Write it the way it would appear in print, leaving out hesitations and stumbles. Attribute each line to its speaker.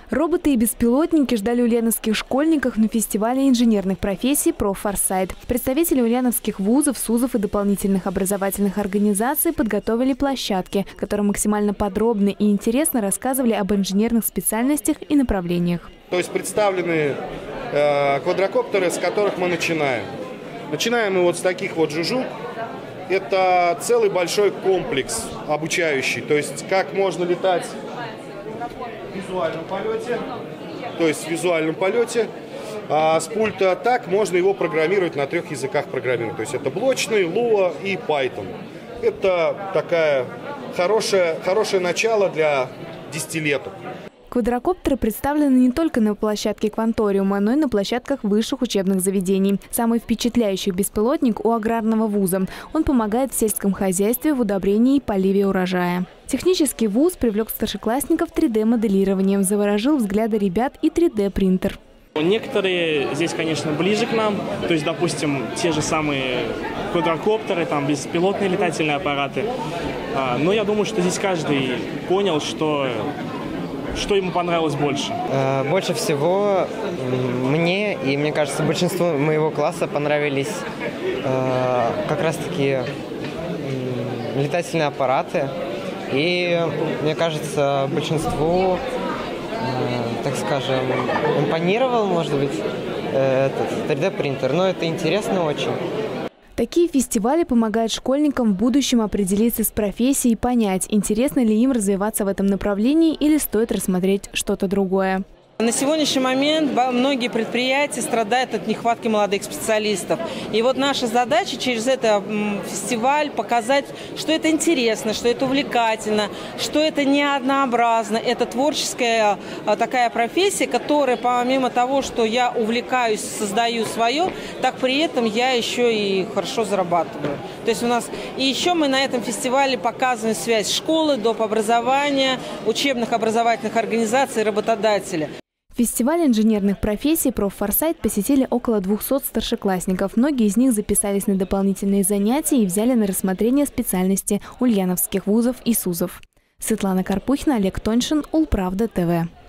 Speaker 1: Роботы и беспилотники ждали ульяновских школьников на фестивале инженерных профессий «Профорсайт». Представители ульяновских вузов, СУЗов и дополнительных образовательных организаций подготовили площадки, которые максимально подробно и интересно рассказывали об инженерных специальностях и направлениях.
Speaker 2: То есть представлены квадрокоптеры, с которых мы начинаем. Начинаем мы вот с таких вот жужук. Это целый большой комплекс обучающий, то есть как можно летать в визуальном полете, а с пульта так можно его программировать на 3 языках программирования. То есть это блочный, Lua и Python. Это такая хорошее начало для десятилеток.
Speaker 1: Квадрокоптеры представлены не только на площадке Кванториума, но и на площадках высших учебных заведений. Самый впечатляющий беспилотник у аграрного вуза. Он помогает в сельском хозяйстве в удобрении и поливе урожая. Технический вуз привлек старшеклассников 3D-моделированием, заворожил взгляды ребят и 3D-принтер.
Speaker 3: Некоторые здесь, конечно, ближе к нам. То есть, допустим, те же самые квадрокоптеры, там, беспилотные летательные аппараты. Но я думаю, что здесь каждый понял, что ему понравилось больше?
Speaker 4: Больше всего мне и, мне кажется, большинству моего класса понравились как раз-таки летательные аппараты. И, мне кажется, большинству, так скажем, импонировал, может быть, этот 3D-принтер. Но это интересно очень.
Speaker 1: Такие фестивали помогают школьникам в будущем определиться с профессией и понять, интересно ли им развиваться в этом направлении или стоит рассмотреть что-то другое.
Speaker 5: На сегодняшний момент многие предприятия страдают от нехватки молодых специалистов. И вот наша задача через этот фестиваль показать, что это интересно, что это увлекательно, что это не однообразно. Это творческая такая профессия, которая помимо того, что я увлекаюсь, создаю свое, так при этом я еще и хорошо зарабатываю. То есть у нас и еще мы на этом фестивале показываем связь школы, доп. Образования, учебных образовательных организаций, работодателя.
Speaker 1: Фестиваль инженерных профессий «Профорсайт» посетили около 200 старшеклассников. Многие из них записались на дополнительные занятия и взяли на рассмотрение специальности ульяновских вузов и СУЗов. Светлана Карпухина, Олег Тоньшин, Улправда ТВ.